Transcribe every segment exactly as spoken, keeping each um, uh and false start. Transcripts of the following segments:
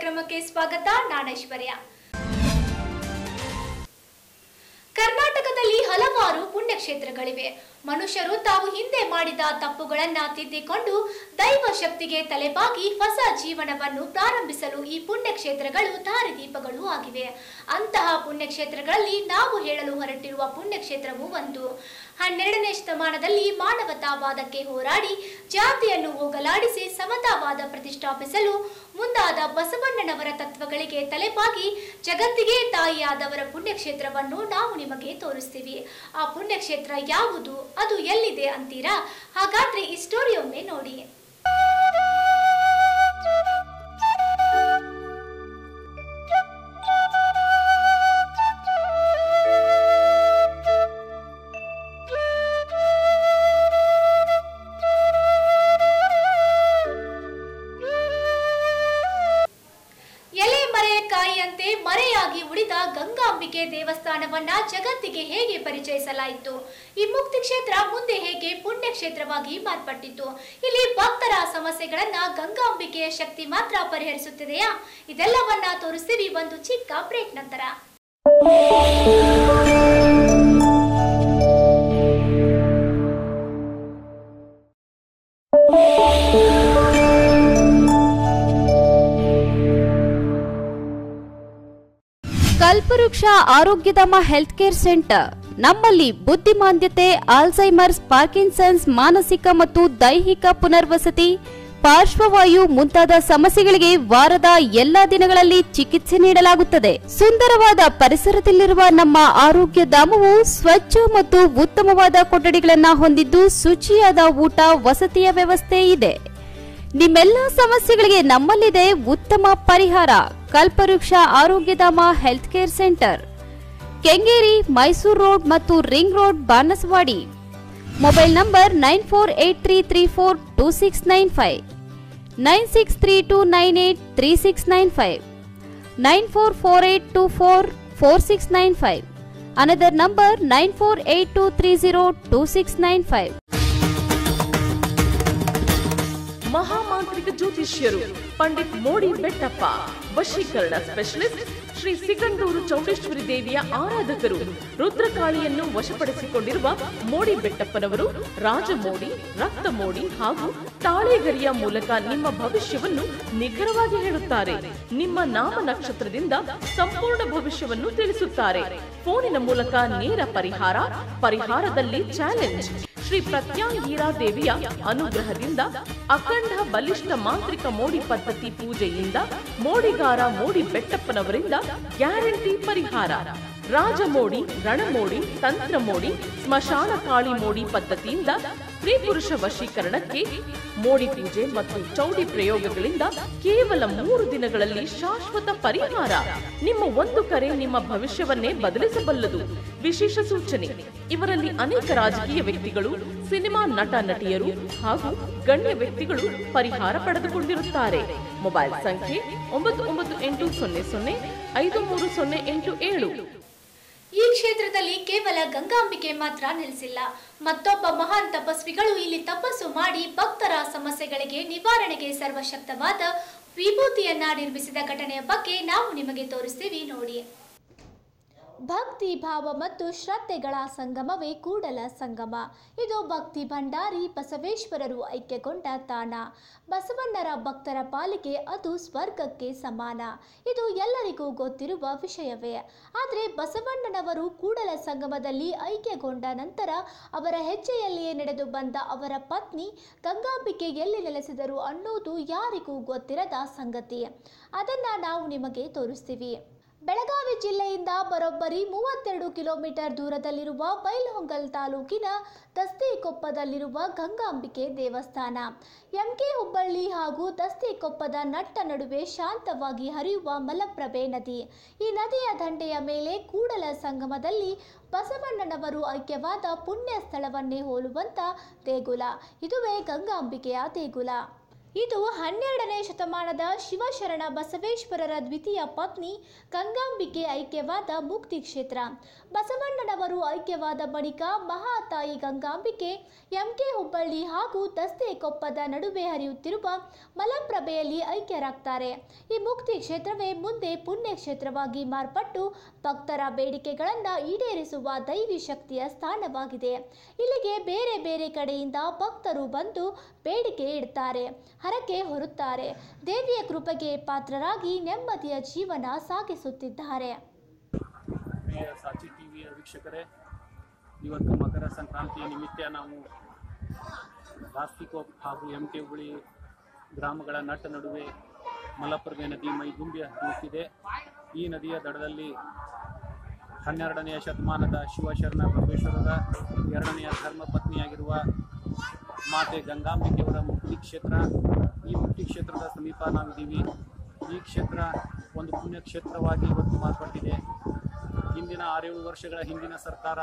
ಕಾರ್ಯಕ್ರಮಕ್ಕೆ ಸ್ವಾಗತ. ನಾನು ಐಶ್ವರ್ಯ. ಕರ್ನಾಟಕದಲ್ಲಿ ಹಲವಾರು ಪುಣ್ಯಕ್ಷೇತ್ರಗಳಿವೆ. ಮನುಷ್ಯರು ತಾವು ಹಿಂದೆ ಮಾಡಿದ ತಪ್ಪುಗಳನ್ನ ತಿದ್ದಿಕೊಂಡು ದೈವ ಶಕ್ತಿಗೆ ತಲೆಬಾಗಿ ಹೊಸ ಜೀವನವನ್ನು ಪ್ರಾರಂಭಿಸಲು ಈ ಪುಣ್ಯಕ್ಷೇತ್ರಗಳು ದಾರಿದೀಪಗಳು ಆಗಿವೆ. ಅಂತಹ ಪುಣ್ಯಕ್ಷೇತ್ರಗಳಲ್ಲಿ ನಾವು ಹೇಳಲು ಹೊರಟಿರುವ ಪುಣ್ಯಕ್ಷೇತ್ರವು ಒಂದು. ಹನ್ನೆರಡನೇ ಶತಮಾನದಲ್ಲಿ ಮಾನವತಾವಾದಕ್ಕೆ ಹೋರಾಡಿ ಜಾತಿಯನ್ನು ಹೋಗಲಾಡಿಸಿ ಸಮತಾವಾದ ಪ್ರತಿಷ್ಠಾಪಿಸಲು ಮುಂದಾದ ಬಸವಣ್ಣನವರ ತತ್ವಗಳಿಗೆ ತಲೆಬಾಗಿ ಜಗತ್ತಿಗೆ ತಾಯಿಯಾದವರ ಪುಣ್ಯಕ್ಷೇತ್ರವನ್ನು ನಾವು ನಿಮಗೆ ತೋರಿಸ್ತೀವಿ. ಆ ಪುಣ್ಯಕ್ಷೇತ್ರ ಯಾವುದು, ಅದು ಎಲ್ಲಿದೆ ಅಂತೀರಾ? ಹಾಗಾದ್ರೆ ಈ ಸ್ಟೋರಿಯೊಮ್ಮೆ ನೋಡಿ. ಮರೆಯಾಗಿ ಉಳಿದ ಗಂಗಾಂಬಿಕೆ ದೇವಸ್ಥಾನವನ್ನ ಜಗತ್ತಿಗೆ ಹೇಗೆ ಪರಿಚಯಿಸಲಾಯಿತು? ಈ ಮುಕ್ತಿ ಕ್ಷೇತ್ರ ಮುಂದೆ ಹೇಗೆ ಪುಣ್ಯ ಕ್ಷೇತ್ರವಾಗಿ ಮಾರ್ಪಟ್ಟಿತು? ಇಲ್ಲಿ ಭಕ್ತರ ಸಮಸ್ಯೆಗಳನ್ನ ಗಂಗಾಂಬಿಕೆಯ ಶಕ್ತಿ ಮಾತ್ರ ಪರಿಹರಿಸುತ್ತಿದೆಯಾ? ಇದೆಲ್ಲವನ್ನ ತೋರಿಸ್ತೀವಿ ಒಂದು ಚಿಕ್ಕ ಬ್ರೇಕ್ ನಂತರ. ಕಲ್ಪವೃಕ್ಷ ಆರೋಗ್ಯಧಾಮ ಹೆಲ್ತ್ ಕೇರ್ ಸೆಂಟರ್. ನಮ್ಮಲ್ಲಿ ಬುದ್ಧಿಮಾಂದ್ಯತೆ, ಆಲ್ಝೈಮರ್ಸ್, ಪಾರ್ಕಿನ್ಸನ್ಸ್, ಮಾನಸಿಕ ಮತ್ತು ದೈಹಿಕ ಪುನರ್ವಸತಿ, ಪಾರ್ಶ್ವವಾಯು ಮುಂತಾದ ಸಮಸ್ಯೆಗಳಿಗೆ ವಾರದ ಎಲ್ಲಾ ದಿನಗಳಲ್ಲಿ ಚಿಕಿತ್ಸೆ ನೀಡಲಾಗುತ್ತದೆ. ಸುಂದರವಾದ ಪರಿಸರದಲ್ಲಿರುವ ನಮ್ಮ ಆರೋಗ್ಯ ಧಾಮವು ಸ್ವಚ್ಛ ಮತ್ತು ಉತ್ತಮವಾದ ಕೊಠಡಿಗಳನ್ನು ಹೊಂದಿದ್ದು ಶುಚಿಯಾದ ಊಟ ವಸತಿಯ ವ್ಯವಸ್ಥೆ ಇದೆ. ನಿಮ್ಮೆಲ್ಲ ಸಮಸ್ಯೆಗಳಿಗೆ ನಮ್ಮಲ್ಲಿದೆ ಉತ್ತಮ ಪರಿಹಾರ. Kalpavriksha Arogyadhama health care centre, Kengeri, Mysuru road ಮತ್ತು ring road, Banaswadi. Mobile number nine four eight three three four two six nine five, nine six three two nine eight three six nine five, nine four four eight two four four six nine five. Another number nine four eight two three zero two six nine five. ಮಹಾಮಾಂತ್ರಿಕ ಜ್ಯೋತಿಷ್ಯರು ಪಂಡಿತ್ ಮೋಡಿ ಬೆಟ್ಟಪ್ಪ, ವಶೀಕರಣ specialist, Shri Sigandur Chowdeshwari ದೇವಿಯ ಆರಾಧಕರು. ರುದ್ರಕಾಳಿಯನ್ನು ವಶಪಡಿಸಿಕೊಂಡಿರುವ ಮೋಡಿ ಬೆಟ್ಟಪ್ಪನವರು ರಾಜಮೋಡಿ, ರಕ್ತ ಮೋಡಿ ಹಾಗೂ ತಾಳೆಗರಿಯ ಮೂಲಕ ನಿಮ್ಮ ಭವಿಷ್ಯವನ್ನು ನಿಖರವಾಗಿ ಹೇಳುತ್ತಾರೆ. ನಿಮ್ಮ ನಾಮ ನಕ್ಷತ್ರದಿಂದ ಸಂಪೂರ್ಣ ಭವಿಷ್ಯವನ್ನು ತಿಳಿಸುತ್ತಾರೆ. ಫೋನಿನ ಮೂಲಕ ನೇರ ಪರಿಹಾರ, ಪರಿಹಾರದಲ್ಲಿ ಚಾಲೆಂಜ್. ಶ್ರೀ ಪ್ರತ್ಯಾಂಗೀರಾ ದೇವಿಯ ಅನುಗ್ರಹದಿಂದ ಅಖಂಡ ಬಲಿಷ್ಠ ಮಾಂತ್ರಿಕ ಮೋಡಿ ಪದ್ಧತಿ ಪೂಜೆಯಿಂದ ಮೋಡಿಗಾರ ಮೋಡಿ ಬೆಟ್ಟಪ್ಪನವರಿಂದ ಗ್ಯಾರಂಟಿ ಪರಿಹಾರ. ರಾಜಮೋಡಿ, ರಣಮೋಡಿ, ತಂತ್ರ ಮೋಡಿ, ಸ್ಮಶಾನ ಕಾಳಿ ಮೋಡಿ ಪದ್ಧತಿಯಿಂದ ಸ್ತ್ರೀ ಪುರುಷ ವಶೀಕರಣಕ್ಕೆ ಮೋಡಿ ಪೂಜೆ ಮತ್ತು ಚೌಡಿ ಪ್ರಯೋಗಗಳಿಂದ ಕೇವಲ ಮೂರು ದಿನಗಳಲ್ಲಿ ಶಾಶ್ವತ ಪರಿಹಾರ. ನಿಮ್ಮ ಒಂದು ಕರೆ ನಿಮ್ಮ ಭವಿಷ್ಯವನ್ನೇ ಬದಲಿಸಬಲ್ಲದು. ವಿಶೇಷ ಸೂಚನೆ: ಇವರಲ್ಲಿ ಅನೇಕ ರಾಜಕೀಯ ವ್ಯಕ್ತಿಗಳು, ಸಿನಿಮಾ ನಟ ನಟಿಯರು ಹಾಗೂ ಗಣ್ಯ ವ್ಯಕ್ತಿಗಳು ಪರಿಹಾರ ಪಡೆದುಕೊಂಡಿರುತ್ತಾರೆ. ಮೊಬೈಲ್ ಸಂಖ್ಯೆ ಒಂಬತ್ತು ಒಂಬತ್ತು ಎಂಟು ಸೊನ್ನೆ ಸೊನ್ನೆ ಐದು ಮೂರು ಸೊನ್ನೆ ಎಂಟು ಏಳು. ಈ ಕ್ಷೇತ್ರದಲ್ಲಿ ಕೇವಲ ಗಂಗಾಂಬಿಕೆ ಮಾತ್ರ ನೆಲೆಸಿಲ್ಲ. ಮತ್ತೊಬ್ಬ ಮಹಾನ್ ತಪಸ್ವಿಗಳು ಇಲ್ಲಿ ತಪಸ್ಸು ಮಾಡಿ ಭಕ್ತರ ಸಮಸ್ಯೆಗಳಿಗೆ ನಿವಾರಣೆಗೆ ಸರ್ವಶಕ್ತವಾದ ವಿಭೂತಿಯನ್ನ ನಿರ್ಮಿಸಿದ ಘಟನೆಯ ಬಗ್ಗೆ ನಾವು ನಿಮಗೆ ತೋರಿಸ್ತೀವಿ ನೋಡಿ. ಭಕ್ತಿ ಭಾವ ಮತ್ತು ಶ್ರದ್ಧೆಗಳ ಸಂಗಮವೇ ಕೂಡಲ ಸಂಗಮ. ಇದು ಭಕ್ತಿ ಭಂಡಾರಿ ಬಸವೇಶ್ವರರು ಐಕ್ಯಗೊಂಡ ತಾಣ. ಬಸವಣ್ಣರ ಭಕ್ತರ ಪಾಲಿಗೆ ಅದು ಸ್ವರ್ಗಕ್ಕೆ ಸಮಾನ. ಇದು ಎಲ್ಲರಿಗೂ ಗೊತ್ತಿರುವ ವಿಷಯವೇ. ಆದರೆ ಬಸವಣ್ಣನವರು ಕೂಡಲ ಸಂಗಮದಲ್ಲಿ ಐಕ್ಯಗೊಂಡ ನಂತರ ಅವರ ಹೆಜ್ಜೆಯಲ್ಲಿಯೇ ನಡೆದು ಬಂದ ಅವರ ಪತ್ನಿ ಗಂಗಾಂಬಿಕೆ ಎಲ್ಲಿ ನೆಲೆಸಿದರು ಅನ್ನೋದು ಯಾರಿಗೂ ಗೊತ್ತಿರದ ಸಂಗತಿ. ಅದನ್ನ ನಾವು ನಿಮಗೆ ತೋರಿಸ್ತೀವಿ. ಬೆಳಗಾವಿ ಜಿಲ್ಲೆಯಿಂದ ಬರೋಬ್ಬರಿ ಮೂವತ್ತೆರಡು ಕಿಲೋಮೀಟರ್ ದೂರದಲ್ಲಿರುವ ಬೈಲಹೊಂಗಲ ತಾಲೂಕಿನ ದಸ್ತಿಕೊಪ್ಪದಲ್ಲಿರುವ ಗಂಗಾಂಬಿಕೆ ದೇವಸ್ಥಾನ. ಎಂಕೆ ಹುಬ್ಬಳ್ಳಿ ಹಾಗೂ ದಸ್ತಿಕೊಪ್ಪದ ನಟ್ಟ ನಡುವೆ ಶಾಂತವಾಗಿ ಹರಿಯುವ ಮಲಪ್ರಭೆ ನದಿ. ಈ ನದಿಯ ದಂಡೆಯ ಮೇಲೆ ಕೂಡಲ ಸಂಗಮದಲ್ಲಿ ಬಸವಣ್ಣನವರು ಐಕ್ಯವಾದ ಪುಣ್ಯ ಸ್ಥಳವನ್ನೇ ಹೋಲುವಂತ ದೇಗುಲ. ಇದುವೇ ಗಂಗಾಂಬಿಕೆಯ ದೇಗುಲ. ಇದು ಹನ್ನೆರಡನೇ ಶತಮಾನದ ಶಿವಶರಣ ಬಸವೇಶ್ವರರ ದ್ವಿತೀಯ ಪತ್ನಿ ಗಂಗಾಂಬಿಕೆ ಐಕ್ಯವಾದ ಮುಕ್ತಿ ಕ್ಷೇತ್ರ. ಬಸವಣ್ಣನವರು ಐಕ್ಯವಾದ ಬಳಿಕ ಮಹಾತಾಯಿ ಗಂಗಾಂಬಿಕೆ ಎಂಕೆ ಹುಬ್ಬಳ್ಳಿ ಹಾಗೂ ದಸ್ತೆಕೊಪ್ಪದ ನಡುವೆ ಹರಿಯುತ್ತಿರುವ ಮಲಪ್ರಭೆಯಲ್ಲಿ ಐಕ್ಯರಾಗ್ತಾರೆ. ಈ ಮುಕ್ತಿ ಕ್ಷೇತ್ರವೇ ಮುಂದೆ ಪುಣ್ಯ ಕ್ಷೇತ್ರವಾಗಿ ಮಾರ್ಪಟ್ಟು ಭಕ್ತರ ಬೇಡಿಕೆಗಳನ್ನು ಈಡೇರಿಸುವ ದೈವಿ ಶಕ್ತಿಯ ಸ್ಥಾನವಾಗಿದೆ. ಇಲ್ಲಿಗೆ ಬೇರೆ ಬೇರೆ ಕಡೆಯಿಂದ ಭಕ್ತರು ಬಂದು ಬೇಡಿಕೆ ಇಡ್ತಾರೆ, ಹರಕೆ ಹೊರುತ್ತಾರೆ. ದೇವಿಯ ಕೃಪೆಗೆ ಪಾತ್ರರಾಗಿ ನೆಮ್ಮದಿಯ ಜೀವನ ಸಾಗಿಸುತ್ತಿದ್ದಾರೆ. ಸಾಚಿ ಟಿವಿಯ ವೀಕ್ಷಕರೇ, ಇವತ್ತು ಮಕರ ಸಂಕ್ರಾಂತಿಯ ನಿಮಿತ್ತ ನಾವು ದಾಸ್ತಿಕೊಪ್ಪ ಹಾಗೂ ಎಂ ಕೆ ಹುಬ್ಬಳ್ಳಿ ಗ್ರಾಮಗಳ ನಟ್ಟ ನಡುವೆ ಮಲಪ್ರಭೆ ನದಿ ಮೈದುಂಬಿ ಹರಿಯುತ್ತಿದೆ. ಈ ನದಿಯ ದಡದಲ್ಲಿ ಹನ್ನೆರಡನೆಯ ಶತಮಾನದ ಶಿವಶರಣ ಬಸವೇಶ್ವರರ ಎರಡನೆಯ ಧರ್ಮಪತ್ನಿಯಾಗಿರುವ ಮಾತೆ ಗಂಗಾಂಬಿಕೆಯವರ ಮುಕ್ತಿ ಕ್ಷೇತ್ರ. ಈ ಮುಕ್ತಿ ಕ್ಷೇತ್ರದ ಸಮೀಪ ನಾವಿದ್ದೀವಿ. ಈ ಕ್ಷೇತ್ರ ಒಂದು ಪುಣ್ಯ ಕ್ಷೇತ್ರವಾಗಿ ಇವತ್ತು ಮಾರ್ಪಟ್ಟಿದೆ. ಹಿಂದಿನ ಆರೇಳು ವರ್ಷಗಳ ಹಿಂದಿನ ಸರ್ಕಾರ,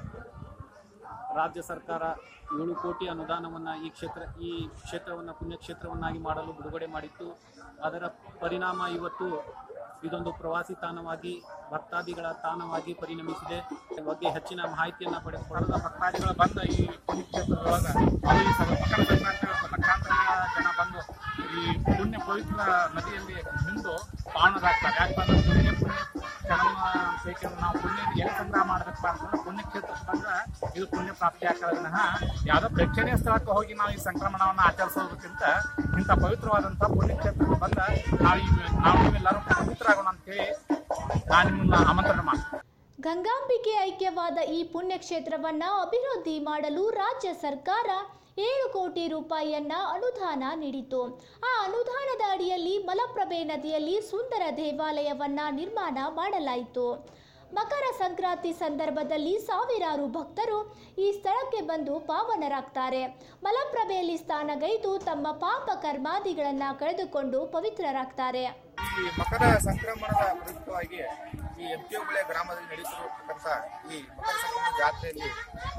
ರಾಜ್ಯ ಸರ್ಕಾರ ಏಳು ಕೋಟಿ ಅನುದಾನವನ್ನು ಈ ಕ್ಷೇತ್ರ ಈ ಕ್ಷೇತ್ರವನ್ನು ಪುಣ್ಯಕ್ಷೇತ್ರವನ್ನಾಗಿ ಮಾಡಲು ಬಿಡುಗಡೆ ಮಾಡಿತ್ತು. ಅದರ ಪರಿಣಾಮ ಇವತ್ತು ಇದೊಂದು ಪ್ರವಾಸಿ ತಾಣವಾಗಿ, ಭಕ್ತಾದಿಗಳ ತಾಣವಾಗಿ ಪರಿಣಮಿಸಿದೆ. ಈ ಬಗ್ಗೆ ಹೆಚ್ಚಿನ ಮಾಹಿತಿಯನ್ನು ಪಡೆದುಕೊಳ್ಳಲು ಭಕ್ತಾದಿಗಳು ಬಂದ ಈ ಪುಣ್ಯಕ್ಷೇತ್ರದೊಳಗೆ ಮಕರ ಸಂಕ್ರಾಂತಿ ಲಕ್ಷಾಂತರ ಜನ ಬಂದು ಈ ಪುಣ್ಯ ಪವಿತ್ರ ನದಿಯಲ್ಲಿ ನಿಂತು ಪಾವನರಾಗ್ತಾರೆ. ಯಾಕಂದ್ರೆ ಪುಣ್ಯ ಪುಣ್ಯ ಜನ್ಮ ಬೇಕಂದ್ರೆ ನಾವು ಪುಣ್ಯ ಎಲ್ಲಿ ಸಂಗ್ರಹ ಮಾಡಬೇಕಪ್ಪ ಅಂತಂದ್ರೆ ಪುಣ್ಯಕ್ಷೇತ್ರಕ್ಕೆ ಬಂದ್ರೆ ಇದು ಪುಣ್ಯ ಪ್ರಾಪ್ತಿ ಆಗ್ತದೆ. ಯಾವುದೋ ಪ್ರೇಕ್ಷಣೀಯ ಸ್ಥಳಕ್ಕೆ ಹೋಗಿ ನಾವು ಈ ಸಂಕ್ರಮಣವನ್ನು ಆಚರಿಸೋದಕ್ಕಿಂತ ಇಂಥ ಪವಿತ್ರವಾದಂಥ ಪುಣ್ಯಕ್ಷೇತ್ರಕ್ಕೆ ಬಂದ ನಾವು ಈ ನಾವು ಎಲ್ಲರೂ ಪವಿತ್ರರಾಗೋಣ ಅಂತೇಳಿ ನಾನು ನಿಮ್ಮನ್ನ ಆಮಂತ್ರಣ ಮಾಡ್ತೀನಿ. ಗಂಗಾಂಬಿಕೆ ಐಕ್ಯವಾದ ಈ ಪುಣ್ಯಕ್ಷೇತ್ರವನ್ನ ಅಭಿವೃದ್ಧಿ ಮಾಡಲು ರಾಜ್ಯ ಸರ್ಕಾರ ಏಳು ಕೋಟಿ ರೂಪಾಯಿಯನ್ನ ಅನುದಾನ ನೀಡಿತು. ಆ ಅನುದಾನದ ಅಡಿಯಲ್ಲಿ ಮಲಪ್ರಭೆ ನದಿಯಲ್ಲಿ ಸುಂದರ ದೇವಾಲಯವನ್ನ ನಿರ್ಮಾಣ ಮಾಡಲಾಯಿತು. ಮಕರ ಸಂಕ್ರಾಂತಿ ಸಂದರ್ಭದಲ್ಲಿ ಸಾವಿರಾರು ಭಕ್ತರು ಈ ಸ್ಥಳಕ್ಕೆ ಬಂದು ಪಾವನರಾಗ್ತಾರೆ. ಮಲಪ್ರಭೆಯಲ್ಲಿ ಸ್ನಾನಗೈದು ತಮ್ಮ ಪಾಪ ಕರ್ಮಾದಿಗಳನ್ನು ಕಳೆದುಕೊಂಡು ಪವಿತ್ರರಾಗ್ತಾರೆ. ಈ ಮಕರ ಸಂಕ್ರಮಣದ ಪ್ರಯುಕ್ತವಾಗಿ ಈ ಎಂ ಕೆ ಹುಬ್ಬಳ್ಳಿ ಗ್ರಾಮದಲ್ಲಿ ನಡೆಸಿರತಕ್ಕಂಥ ಈ ಮಕರ ಸಂಕ್ರಮಣ ಜಾತ್ರೆಯಲ್ಲಿ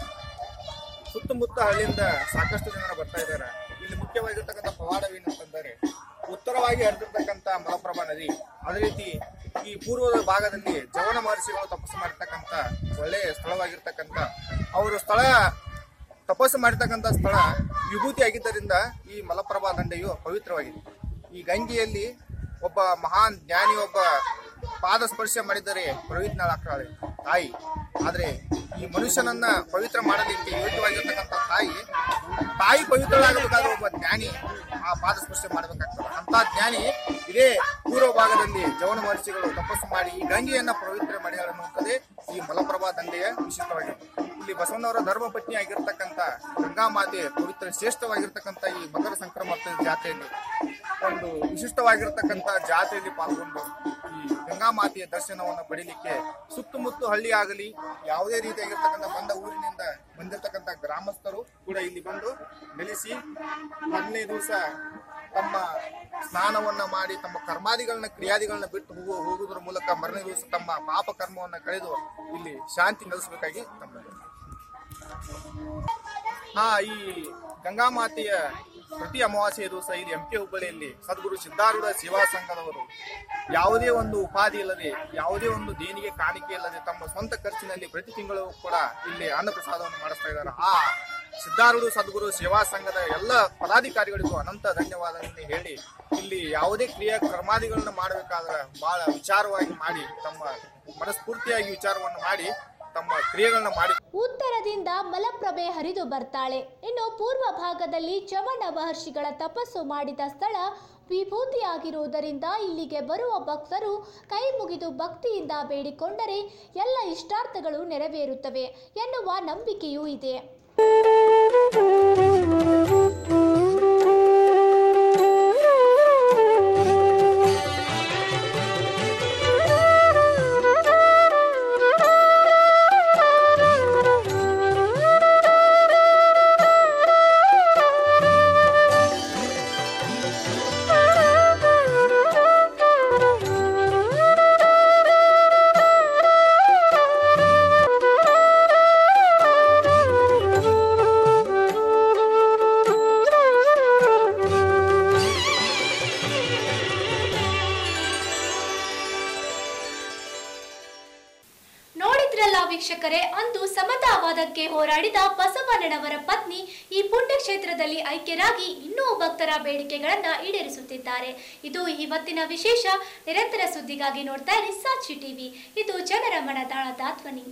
ಸುತ್ತಮುತ್ತ ಹಳ್ಳಿಯಿಂದ ಸಾಕಷ್ಟು ಜನರು ಬರ್ತಾ ಇದ್ದಾರೆ. ಇಲ್ಲಿ ಮುಖ್ಯವಾಗಿರ್ತಕ್ಕಂಥ ಪವಾಡವೇನಂತಂದರೆ ಉತ್ತರವಾಗಿ ಹರಿದಿರ್ತಕ್ಕಂಥ ಮಲಪ್ರಭಾ ನದಿ, ಅದೇ ರೀತಿ ಈ ಪೂರ್ವದ ಭಾಗದಲ್ಲಿ ಜವನ ಮಹರ್ಷಿಗಳು ತಪಸ್ಸು ಮಾಡಿರ್ತಕ್ಕಂಥ ಒಳ್ಳೆಯ ಸ್ಥಳವಾಗಿರ್ತಕ್ಕಂಥ ಅವರು ಸ್ಥಳ ತಪಸ್ಸು ಮಾಡಿರ್ತಕ್ಕಂಥ ಸ್ಥಳ ವಿಭೂತಿ ಆಗಿದ್ದರಿಂದ ಈ ಮಲಪ್ರಭಾ ದಂಡೆಯು ಪವಿತ್ರವಾಗಿದೆ. ಈ ಗಂಗೆಯಲ್ಲಿ ಒಬ್ಬ ಮಹಾನ್ ಜ್ಞಾನಿ ಒಬ್ಬ ಪಾದ ಸ್ಪರ್ಶ ಮಾಡಿದರೆ ಪವಿತ್ರಳಾಗ್ತಾಳೆ ತಾಯಿ. ಆದರೆ ಈ ಮನುಷ್ಯನನ್ನ ಪವಿತ್ರ ಮಾಡಲಿಕ್ಕೆ ಯೋಗ್ಯವಾಗಿರ್ತಕ್ಕಂಥ ತಾಯಿ ತಾಯಿ ಪವಿತ್ರಳಾಗಬೇಕಾದ್ರೆ ಒಬ್ಬ ಜ್ಞಾನಿ ಆ ಪಾದ ಸ್ಪರ್ಶ ಮಾಡಬೇಕಾಗ್ತದೆ. ಅಂತ ಜ್ಞಾನಿ ಇದೇ ಪೂರ್ವ ಭಾಗದಲ್ಲಿ ಜವನ ಮಹರ್ಷಿಗಳು ತಪಸ್ಸು ಮಾಡಿ ಈ ಗಂಗೆಯನ್ನ ಪವಿತ್ರ ಮಾಡಿದ್ದಾರೆ ಅನ್ನುವಂಥದ್ದೇ ಈ ಮಲಪ್ರಭಾ ದಂಡೆಯ ವಿಶಿಷ್ಟವಾಗಿದೆ. ಇಲ್ಲಿ ಬಸವಣ್ಣವರ ಧರ್ಮಪತ್ನಿ ಆಗಿರ್ತಕ್ಕಂಥ ಗಂಗಾ ಮಾತೆ ಪವಿತ್ರ ಶ್ರೇಷ್ಠವಾಗಿರ್ತಕ್ಕಂಥ ಈ ಮಕರ ಸಂಕ್ರಮಣ ಜಾತ್ರೆಯಲ್ಲಿ ಒಂದು ವಿಶಿಷ್ಟವಾಗಿರ್ತಕ್ಕಂಥ ಜಾತ್ರೆಯಲ್ಲಿ ಪಾಲ್ಗೊಂಡು ಈ ಗಂಗಾ ಮಾತೆಯ ದರ್ಶನವನ್ನು ಪಡೀಲಿಕ್ಕೆ ಸುತ್ತಮುತ್ತ ಹಳ್ಳಿ ಆಗಲಿ ಯಾವುದೇ ರೀತಿಯಾಗಿರ್ತಕ್ಕಂಥ ಬಂದ ಊರಿನಿಂದ ಬಂದಿರತಕ್ಕಂಥ ಗ್ರಾಮಸ್ಥರು ಕೂಡ ಇಲ್ಲಿ ಬಂದು ನೆಲೆಸಿ ಹದಿನೈದು ದಿವಸ ತಮ್ಮ ಸ್ನಾನವನ್ನ ಮಾಡಿ ತಮ್ಮ ಕರ್ಮಾದಿಗಳನ್ನ ಕ್ರಿಯಾದಿಗಳನ್ನ ಬಿಟ್ಟು ಹೋಗುವ ಹೋಗುವುದರ ಮೂಲಕ ಮರನೇ ದಿವಸ ತಮ್ಮ ಪಾಪ ಕರ್ಮವನ್ನ ಕಳೆದು ಇಲ್ಲಿ ಶಾಂತಿ ನೆಲೆಸಬೇಕಾಗಿ ತಮ್ಮ ಹಾ ಈ ಗಂಗಾ ಮಾತೆಯ ಪ್ರತಿ ಅಮಾವಾಸ್ಯೆಯ ದಿವಸ ಇಲ್ಲಿ ಎಂ ಕೆ ಹುಬ್ಬಳ್ಳಿಯಲ್ಲಿ ಸದ್ಗುರು ಸಿದ್ಧಾರೂಢ ಸೇವಾ ಸಂಘದವರು ಯಾವುದೇ ಒಂದು ಉಪಾಧಿ ಇಲ್ಲದೆ, ಯಾವುದೇ ಒಂದು ದೇಣಿಗೆ ಕಾಣಿಕೆ ಇಲ್ಲದೆ ತಮ್ಮ ಸ್ವಂತ ಖರ್ಚಿನಲ್ಲಿ ಪ್ರತಿ ತಿಂಗಳು ಕೂಡ ಇಲ್ಲಿ ಅನ್ನಪ್ರಸಾದವನ್ನು ಮಾಡಿಸ್ತಾ ಇದ್ದಾರೆ. ಆ ಸಿದ್ಧಾರೂಢ ಸದ್ಗುರು ಸೇವಾ ಸಂಘದ ಎಲ್ಲ ಪದಾಧಿಕಾರಿಗಳಿಗೂ ಅನಂತ ಧನ್ಯವಾದಗಳನ್ನು ಹೇಳಿ, ಇಲ್ಲಿ ಯಾವುದೇ ಕ್ರಿಯಾ ಕರ್ಮಾದಿಗಳನ್ನ ಮಾಡಬೇಕಾದ್ರೆ ಬಹಳ ವಿಚಾರವಾಗಿ ಮಾಡಿ ತಮ್ಮ ಮನಸ್ಫೂರ್ತಿಯಾಗಿ ವಿಚಾರವನ್ನು ಮಾಡಿ ತಮ್ಮ ಕ್ರಿಯೆಗಳನ್ನ ಮಾಡಿ ಉತ್ತರದಿಂದ ಮಲಪ್ರಭೆ ಹರಿದು ಬರ್ತಾಳೆ. ಇನ್ನು ಪೂರ್ವ ಭಾಗದಲ್ಲಿ ಜವನ ಮಹರ್ಷಿಗಳ ತಪಸ್ಸು ಮಾಡಿದ ಸ್ಥಳ ವಿಭೂತಿಯಾಗಿರುವುದರಿಂದ ಇಲ್ಲಿಗೆ ಬರುವ ಭಕ್ತರು ಕೈ ಮುಗಿದು ಭಕ್ತಿಯಿಂದ ಬೇಡಿಕೊಂಡರೆ ಎಲ್ಲ ಇಷ್ಟಾರ್ಥಗಳು ನೆರವೇರುತ್ತವೆ ಎನ್ನುವ ನಂಬಿಕೆಯೂ ಇದೆ. ವೀಕ್ಷಕರೇ, ಅಂದು ಸಮತಾವಾದಕ್ಕೆ ಹೋರಾಡಿದ ಬಸವಣ್ಣನವರ ಪತ್ನಿ ಈ ಪುಣ್ಯಕ್ಷೇತ್ರದಲ್ಲಿ ಐಕ್ಯರಾಗಿ ಇನ್ನೂ ಭಕ್ತರ ಬೇಡಿಕೆಗಳನ್ನ ಈಡೇರಿಸುತ್ತಿದ್ದಾರೆ. ಇದು ಇವತ್ತಿನ ವಿಶೇಷ. ನಿರಂತರ ಸುದ್ದಿಗಾಗಿ ನೋಡ್ತಾ ಇರಿ ಸಾಕ್ಷಿ ಟಿವಿ. ಇದು ಜನರ ಮನದಾಳದ ಧ್ವನಿ.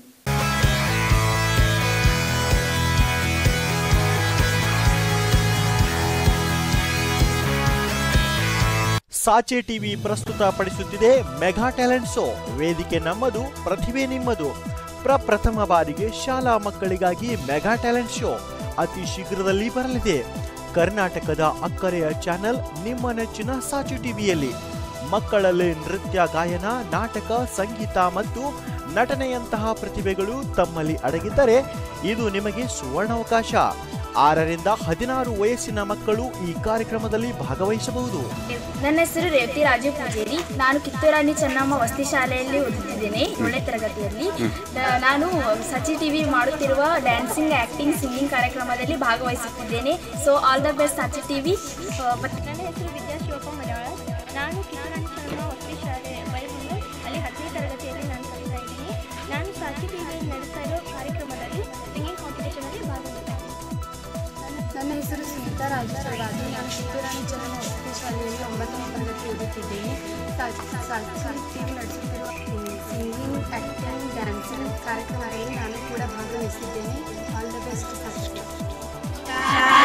ಸಾಚೆ ಟಿವಿ ಪ್ರಸ್ತುತಪಡಿಸುತ್ತಿದೆ ಮೆಗಾ ಟ್ಯಾಲೆಂಟ್ ಶೋ. ವೇದಿಕೆ ನಮ್ಮದು, ಪ್ರತಿಭೆ ನಿಮ್ಮದು. ಪ್ರಪ್ರಥಮ ಬಾರಿಗೆ ಶಾಲಾ ಮಕ್ಕಳಿಗಾಗಿ ಮೆಗಾ ಟ್ಯಾಲೆಂಟ್ ಶೋ ಅತಿ ಶೀಘ್ರದಲ್ಲಿ ಬರಲಿದೆ. ಕರ್ನಾಟಕದ ಅಕ್ಕರೆಯ ಚಾನೆಲ್ ನಿಮ್ಮ ನೆಚ್ಚಿನ ಸಾಚೆ ಟಿವಿಯಲ್ಲಿ. ಮಕ್ಕಳಲ್ಲಿ ನೃತ್ಯ, ಗಾಯನ, ನಾಟಕ, ಸಂಗೀತ ಮತ್ತು ನಟನೆಯಂತಹ ಪ್ರತಿಭೆಗಳು ತಮ್ಮಲ್ಲಿ ಅಡಗಿದ್ದರೆ ಇದು ನಿಮಗೆ ಸುವರ್ಣಾವಕಾಶ. ಆರರಿಂದ ಹದಿನಾರು ವಯಸ್ಸಿನ ಮಕ್ಕಳು ಈ ಕಾರ್ಯಕ್ರಮದಲ್ಲಿ ಭಾಗವಹಿಸಬಹುದು. ನನ್ನ ಹೆಸರು ರೇವತಿ ರಾಜು ಪೂಜೇರಿ. ನಾನು ಕಿತ್ತೂರಾಣಿ ಚೆನ್ನಮ್ಮ ವಸತಿ ಶಾಲೆಯಲ್ಲಿ ಓದುತ್ತಿದ್ದೇನೆ, ಏಳನೇ ತರಗತಿಯಲ್ಲಿ. ನಾನು ಸಾಚೆ ಟಿವಿ ಮಾಡುತ್ತಿರುವ ಡ್ಯಾನ್ಸಿಂಗ್, ಆಕ್ಟಿಂಗ್, ಸಿಂಗಿಂಗ್ ಕಾರ್ಯಕ್ರಮದಲ್ಲಿ ಭಾಗವಹಿಸುತ್ತಿದ್ದೇನೆ. ಸೊ ಆಲ್ ದ ಬೆಸ್ಟ್ ಸಾಚೆ ಟಿವಿ. ನನ್ನ ಹೆಸರು ವಿದ್ಯಾ ಶಿವಪ್ಪ ಮಲಯಾಳ. ನಾನು ಕಿತ್ತೂರಾಣಿ ಚೆನ್ನಮ್ಮ ವಸತಿ ಶಾಲೆ ಬೈಲಹೊಂಗಲ ಅಲ್ಲಿ ಹತ್ತನೇ ತರಗತಿಯಲ್ಲಿ ನಾನು ಕಲಿತಾ ಇದ್ದೀನಿ. ನಾನು ಸಾಚೆ ಟಿವಿಯಲ್ಲಿ ನಡೆಸ್ತಾ ಇರೋ ಕಾರ್ಯಕ್ರಮದಲ್ಲಿ ಸಿಂಗಿಂಗ್ ಕಾಂಪಿಟೇಷನಲ್ಲಿ ಭಾಗವಹಿಸ್ತೇನೆ. ನನ್ನ ಹೆಸರು ಸುನೀತಾ ರಾಜೇಶ್ವರಾಜು. ನಾನು ಕಿತ್ತೂರಾಣಿ ಚೆನ್ನಮ್ಮ ವಸತಿ ಶಾಲೆಯಲ್ಲಿ ಒಂಬತ್ತನೇ ತರಗತಿ ಓದುತ್ತಿದ್ದೇನೆ. ಸಾಚೆ ಟಿವಿ ನಡೆಸುತ್ತಿರುವ ಸಿಂಗಿಂಗ್, ಆ್ಯಕ್ಟಿಂಗ್, ಡ್ಯಾನ್ಸಿಂಗ್ ಕಾರ್ಯಕ್ರಮದಲ್ಲಿ ನಾನು ಕೂಡ ಭಾಗವಹಿಸಿದ್ದೇನೆ. All the best.